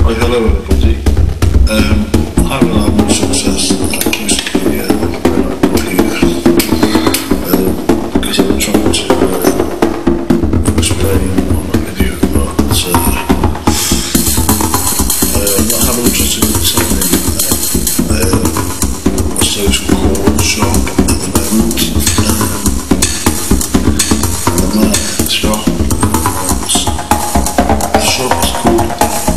Hi, hello everybody. I haven't had much success recently when I got here because I've been trying to explain on a video that I'm not having much success in a social call shop at the moment. And I'm at the shop. The shop is called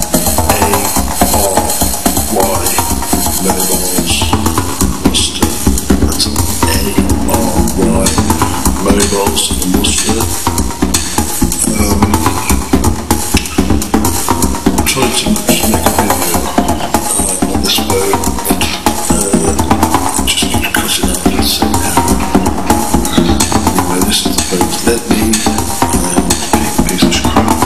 Mobiles in Worcester. I tried to make a video on this phone, but just keeps cutting out. So anyway, this is the phone that let me big piece of crap.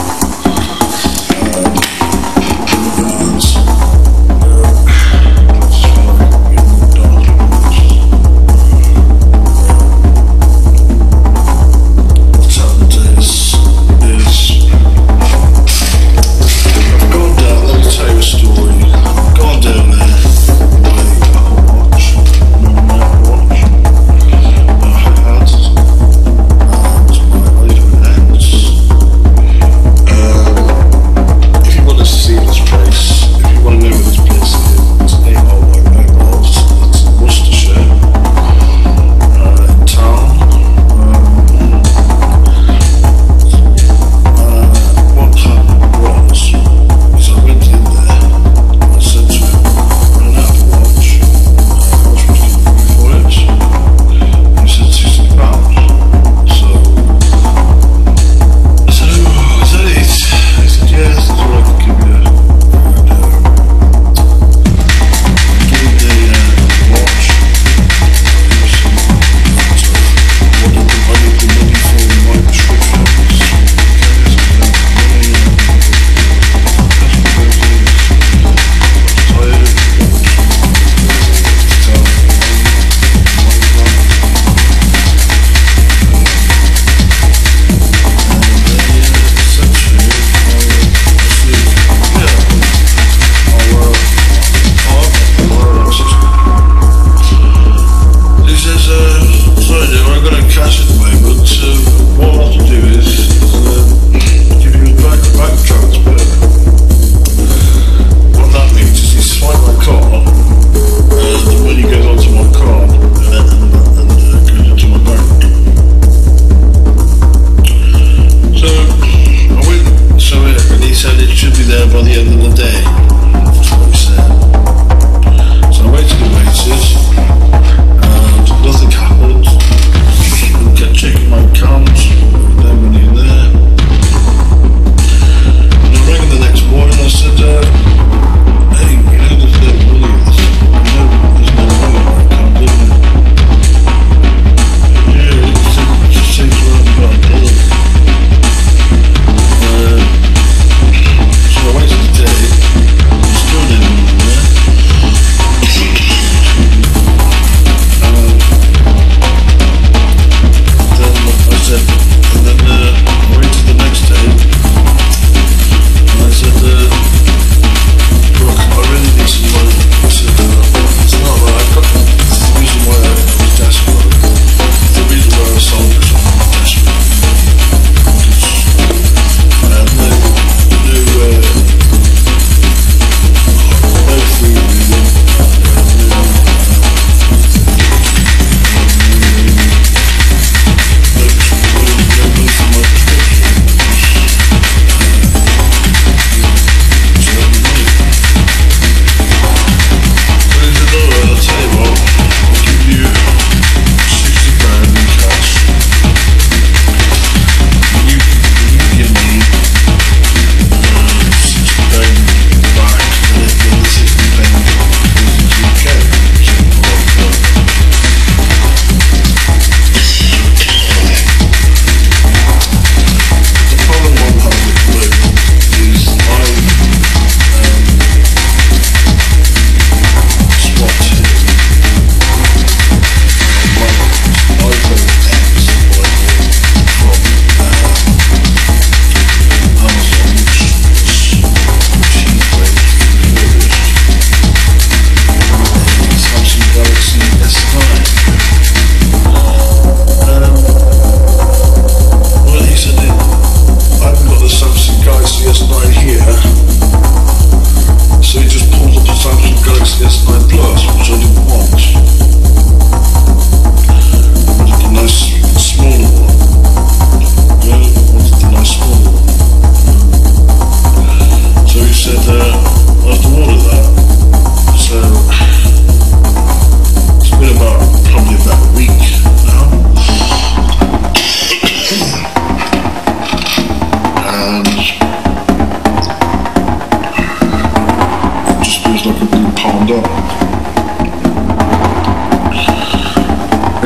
By the end of the day, that's what he said. So I waited and waited, and nothing happened. I kept checking my account, no money in there. And I rang the next morning and I said, hey, you know there's no money in this. There's no money in my account, isn't there? Yeah, it just takes around about a day. I waited a day.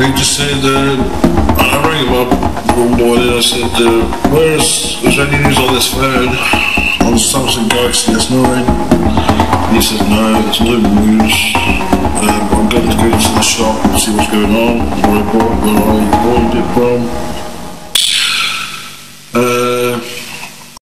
he just said, I rang him up one morning. I said, is there any news on this phone? On the Samsung Galaxy S9? And he said, no, there's no news. I'm going to go to the shop and see what's going on, where I ordered it from.